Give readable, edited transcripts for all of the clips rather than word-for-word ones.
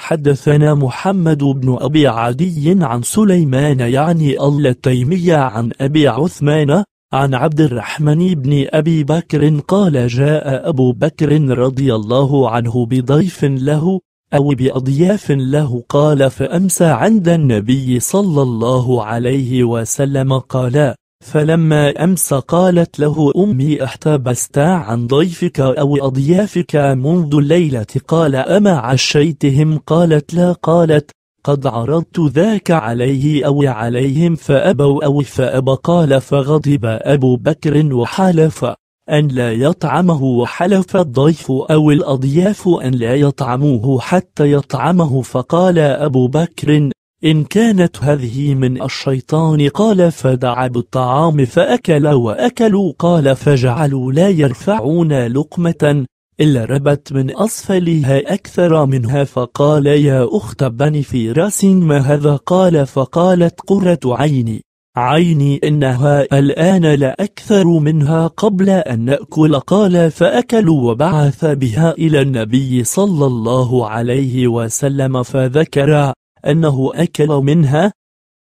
حدثنا محمد بن أبي عدي عن سليمان يعني التيمي عن أبي عثمان عن عبد الرحمن بن أبي بكر قال جاء أبو بكر رضي الله عنه بضيف له أو بأضياف له قال فأمسى عند النبي صلى الله عليه وسلم قال فلما أمس قالت له أمي احتبست عن ضيفك أو أضيافك منذ الليلة قال أما عشيتهم قالت لا قالت قد عرضت ذاك عليه أو عليهم فأبوا أو فأبى قال فغضب أبو بكر وحلف أن لا يطعمه وحلف الضيف أو الأضياف أن لا يطعموه حتى يطعمه فقال أبو بكر إن كانت هذه من الشيطان قال فدعا بالطعام فأكل وأكلوا قال فجعلوا لا يرفعون لقمة إلا ربت من أسفلها أكثر منها فقال يا أخت بني فراس ما هذا قال فقالت قرة عيني إنها الآن لا أكثر منها قبل أن نأكل قال فأكلوا وبعث بها إلى النبي صلى الله عليه وسلم فذكر أنه أكل منها.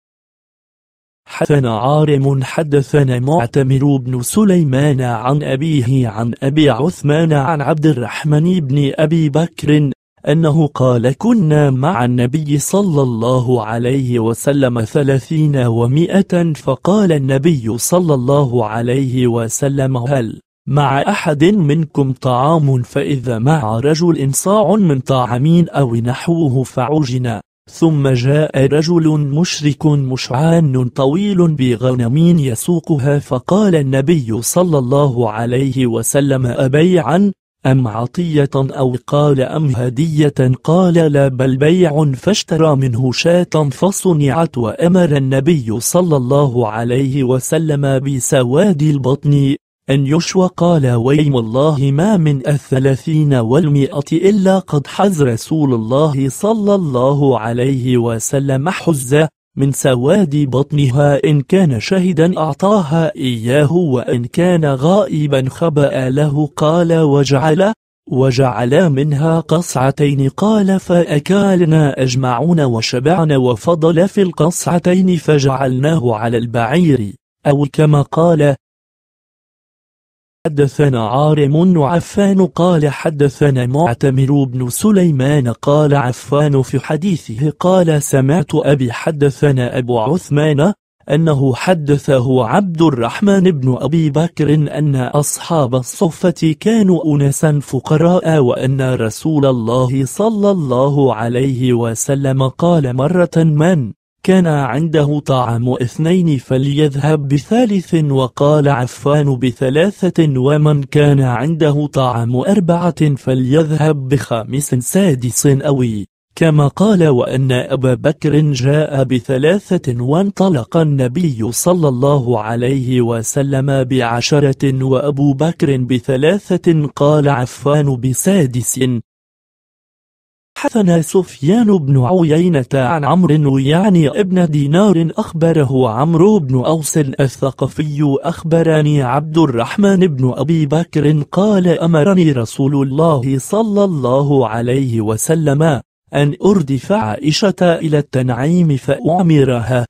حدثنا عارم حدثنا معتمر بن سليمان عن أبيه عن أبي عثمان عن عبد الرحمن بن أبي بكر أنه قال كنا مع النبي صلى الله عليه وسلم 30 و100 فقال النبي صلى الله عليه وسلم هل مع أحد منكم طعام فإذا مع رجل صاع من طعام أو نحوه فعجنا ثم جاء رجل مشرك مشعان طويل بغنم يسوقها فقال النبي صلى الله عليه وسلم أبيعا أم عطية أو قال أم هدية قال لا بل بيع فاشترى منه شاة فصنعت وأمر النبي صلى الله عليه وسلم بسواد البطن أن يشوى قال ويم الله ما من 30 و100 إلا قد حز رسول الله صلى الله عليه وسلم حزة من سواد بطنها إن كان شهدا أعطاها إياه وإن كان غائبا خبأ له قال وجعل منها قصعتين قال فأكلنا أجمعون وشبعنا وفضل في القصعتين فجعلناه على البعير أو كما قال. حدثنا عارم وعفان قال حدثنا معتمر بن سليمان قال عفان في حديثه قال سمعت أبي حدثنا أبو عثمان أنه حدثه عبد الرحمن بن أبي بكر أن أصحاب الصفة كانوا أناسا فقراء وأن رسول الله صلى الله عليه وسلم قال مرة من كان عنده طعام 2 فليذهب ب3 وقال عفان ب3 ومن كان عنده طعام 4 فليذهب ب5 6 أوي كما قال وأن أبا بكر جاء ب3 وانطلق النبي صلى الله عليه وسلم ب10 وأبو بكر ب3 قال عفان ب6. حدثنا سفيان بن عيينة عن عمرو يعني ابن دينار أخبره عمرو بن أوس الثقفي أخبرني عبد الرحمن بن أبي بكر قال أمرني رسول الله صلى الله عليه وسلم أن أردف عائشة إلى التنعيم فأعمرها.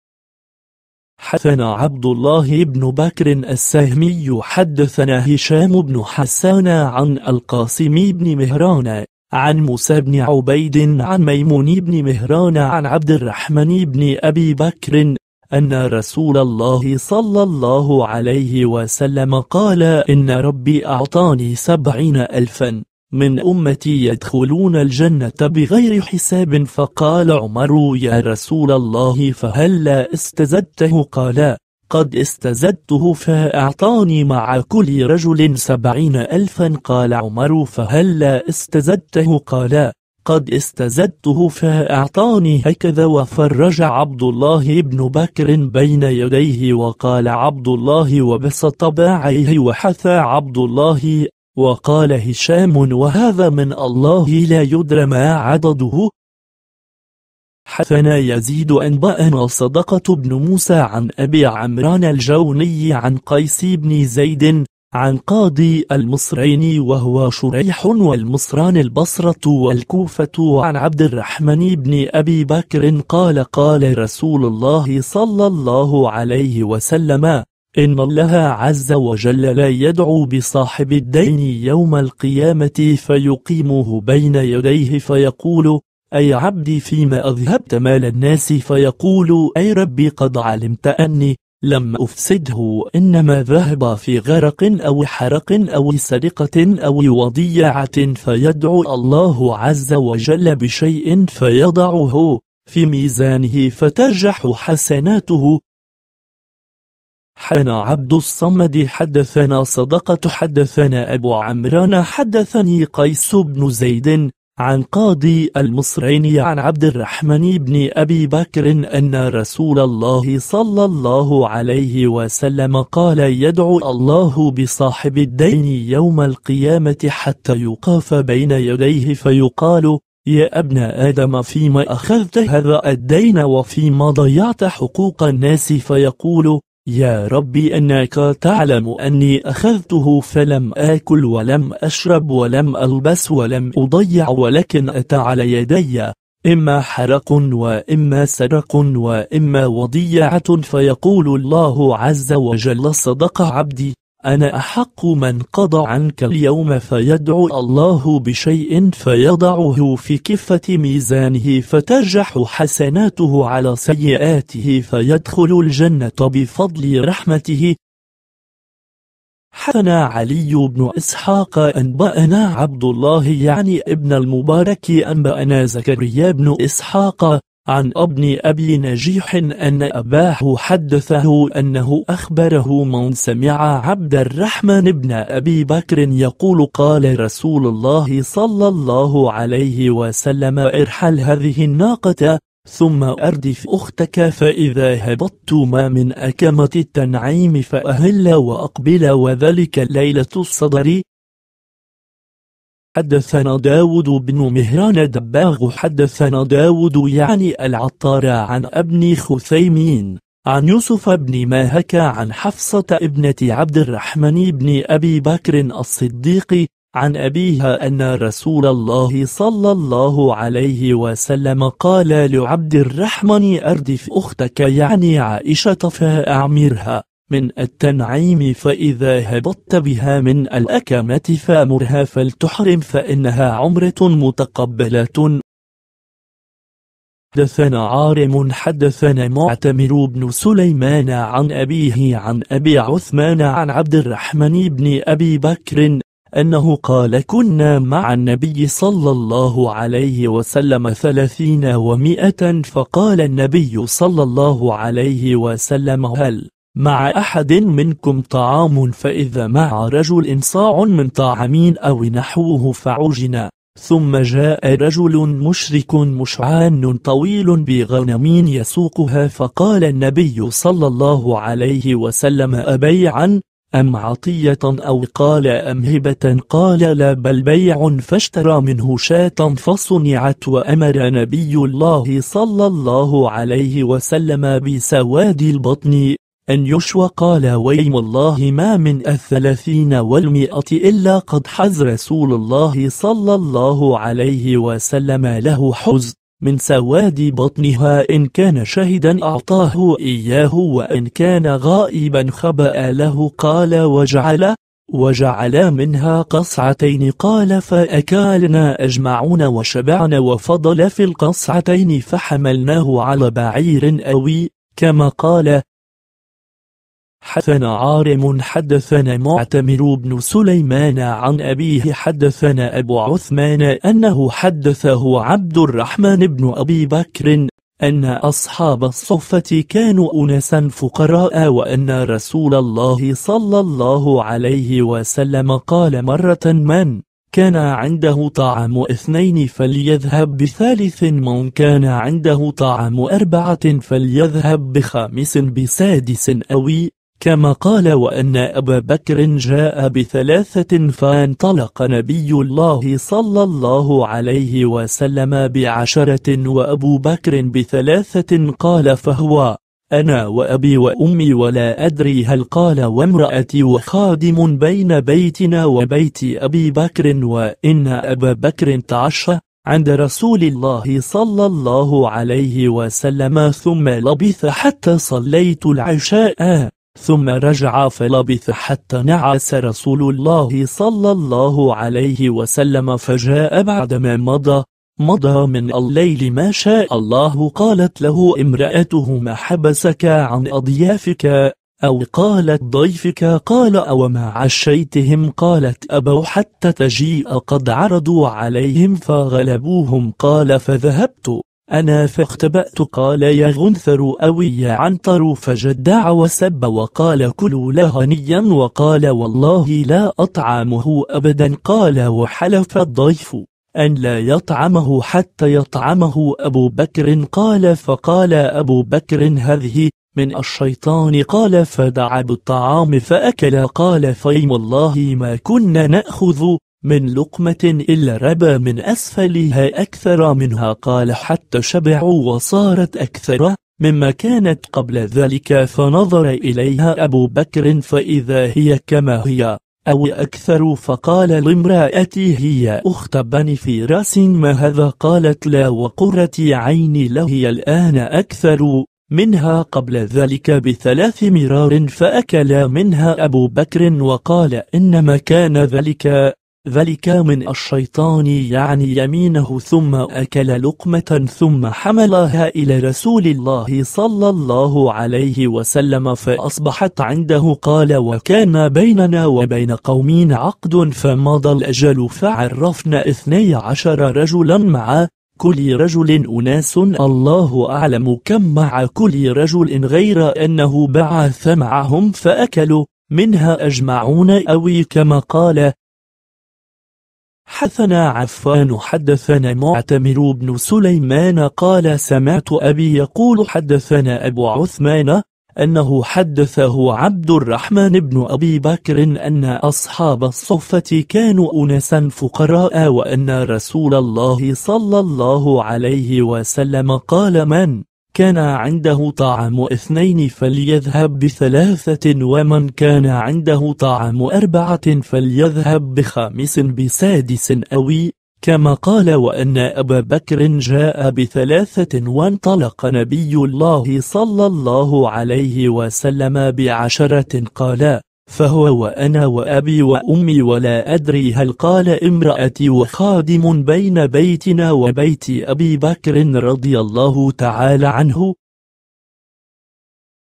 حدثنا عبد الله بن بكر السهمي حدثنا هشام بن حسان عن القاسم بن مهران عن موسى بن عبيد عن ميمون بن مهران عن عبد الرحمن بن أبي بكر أن رسول الله صلى الله عليه وسلم قال إن ربي أعطاني 70,000 من أمتي يدخلون الجنة بغير حساب فقال عمر يا رسول الله فهلا استزدته قال قد استزدته فأعطاني مع كل رجل 70,000 قال عمر فهلا استزدته قال قد استزدته فأعطاني هكذا وفرج عبد الله بن بكر بين يديه وقال عبد الله وبسط باعيه وحثى عبد الله وقال هشام وهذا من الله لا يدرى ما عدده. حدثنا يزيد أنبأنا صدقة بن موسى عن أبي عمران الجوني عن قيس بن زيد عن قاضي المصرين وهو شريح والمصران البصرة والكوفة عن عبد الرحمن بن أبي بكر قال قال رسول الله صلى الله عليه وسلم إن الله عز وجل لا يدعو بصاحب الدين يوم القيامة فيقيمه بين يديه فيقول أي عبدي فيما أذهبت مال الناس فيقول أي ربي قد علمت أني لم أفسده إنما ذهب في غرق أو حرق أو سرقة أو وضيعة فيدعو الله عز وجل بشيء فيضعه في ميزانه فترجح حسناته. حدثنا عبد الصمد حدثنا صدقة حدثنا أبو عمران حدثني قيس بن زيد عن قاضي المصرين عن عبد الرحمن بن أبي بكر أن رسول الله صلى الله عليه وسلم قال يدعو الله بصاحب الدين يوم القيامة حتى يقاف بين يديه فيقال يا ابن آدم فيما أخذت هذا الدين وفيما ضيعت حقوق الناس فيقول يا ربي أنك تعلم أني أخذته فلم آكل ولم أشرب ولم ألبس ولم أضيع ولكن أتى على يدي إما حرق وإما سرق وإما وضيعة فيقول الله عز وجل صدق عبدي أنا أحق من قضى عنك اليوم فيدعو الله بشيء فيضعه في كفة ميزانه فترجح حسناته على سيئاته فيدخل الجنة بفضل رحمته. حدثنا علي بن إسحاق أنبأنا عبد الله يعني ابن المبارك أنبأنا زكريا بن إسحاق عن ابن أبي نجيح أن أباه حدثه أنه أخبره من سمع عبد الرحمن بن أبي بكر يقول قال رسول الله صلى الله عليه وسلم ارحل هذه الناقة ثم أردف أختك فإذا هبطتما من أكمة التنعيم فأهل وأقبل وذلك ليلة الصدر. حدثنا داود بن مهران دباغ حدثنا داود يعني العطار عن ابن خثيمين عن يوسف بن ماهك عن حفصة ابنة عبد الرحمن بن أبي بكر الصديق عن أبيها أن رسول الله صلى الله عليه وسلم قال لعبد الرحمن أردف أختك يعني عائشة فأعمرها من التنعيم فإذا هبطت بها من الأكمة فأمرها فلتحرم فإنها عمرة متقبلة. حدثنا عارم حدثنا معتمر بن سليمان عن أبيه عن أبي عثمان عن عبد الرحمن بن أبي بكر أنه قال كنا مع النبي صلى الله عليه وسلم 30 و100 فقال النبي صلى الله عليه وسلم هل مع أحد منكم طعام فإذا مع رجل صاع من طعام أو نحوه فعجن ثم جاء رجل مشرك مشعان طويل بغنم يسوقها فقال النبي صلى الله عليه وسلم أبيعا أم عطية أو قال أم هبة قال لا بل بيع فاشترى منه شاة فصنعت وأمر نبي الله صلى الله عليه وسلم بسواد البطن أن يشوى قال ويم الله ما من 30 و100 إلا قد حز رسول الله صلى الله عليه وسلم له حز من سواد بطنها إن كان شهدا أعطاه إياه وإن كان غائبا خبأ له قال وجعل منها قصعتين قال فأكلنا أجمعون وشبعنا وفضل في القصعتين فحملناه على بعير أوي كما قال. حدثنا عارم حدثنا معتمر بن سليمان عن أبيه حدثنا أبو عثمان أنه حدثه عبد الرحمن بن أبي بكر أن أصحاب الصفة كانوا أناسا فقراء وأن رسول الله صلى الله عليه وسلم قال مرة من كان عنده طعام 2 فليذهب ب3 من كان عنده طعام 4 فليذهب ب5 ب6 أوي كما قال وأن أبا بكر جاء ب3 فانطلق نبي الله صلى الله عليه وسلم ب10 وأبو بكر ب3 قال فهو أنا وأبي وأمي ولا أدري هل قال وامرأتي وخادم بين بيتنا وبيت أبي بكر، وإن أبا بكر تعشى عند رسول الله صلى الله عليه وسلم ثم لبث حتى صليت العشاء ثم رجع فلبث حتى نعس رسول الله صلى الله عليه وسلم فجاء بعدما مضى من الليل ما شاء الله. قالت له امرأته ما حبسك عن أضيافك؟ أو قالت ضيفك؟ قال أو ما عشيتهم؟ قالت أبوا حتى تجيء قد عرضوا عليهم فغلبوهم. قال فذهبت أنا فاختبأت. قال يا غنثر أو يا عنتر فجدع وسب وقال كلوا لهنيا وقال والله لا أطعمه أبدا. قال وحلف الضيف أن لا يطعمه حتى يطعمه أبو بكر. قال فقال أبو بكر هذه من الشيطان. قال فدعا بالطعام فأكل. قال فيم والله ما كنا نأخذ من لقمة إلا ربى من أسفلها أكثر منها. قال حتى شبعوا وصارت أكثر مما كانت قبل ذلك. فنظر إليها أبو بكر فإذا هي كما هي أو أكثر. فقال لامرأتي هي أخت بني فراس ما هذا؟ قالت لا وقرة عيني لهي الآن أكثر منها قبل ذلك ب3 مرار. فأكل منها أبو بكر وقال إنما كان ذلك من الشيطان يعني يمينه. ثم أكل لقمة ثم حملها إلى رسول الله صلى الله عليه وسلم فأصبحت عنده. قال وكان بيننا وبين قومين عقد فمضى الأجل فعرفنا 12 رجلا مع كل رجل أناس الله أعلم كم مع كل رجل غير أنه بعث معهم فأكلوا منها أجمعون أو كما قال. حدثنا عفان حدثنا معتمر بن سليمان قال سمعت أبي يقول حدثنا أبو عثمان أنه حدثه عبد الرحمن بن أبي بكر أن أصحاب الصفة كانوا أناسا فقراء وأن رسول الله صلى الله عليه وسلم قال من كان عنده طعام 2 فليذهب ب3 ومن كان عنده طعام 4 فليذهب ب5 ب6 أوي كما قال. وأن أبا بكر جاء ب3 وانطلق نبي الله صلى الله عليه وسلم ب10 قال فهو وأنا وأبي وأمي ولا أدري هل قال امرأتي وخادم بين بيتنا وبيت أبي بكر رضي الله تعالى عنه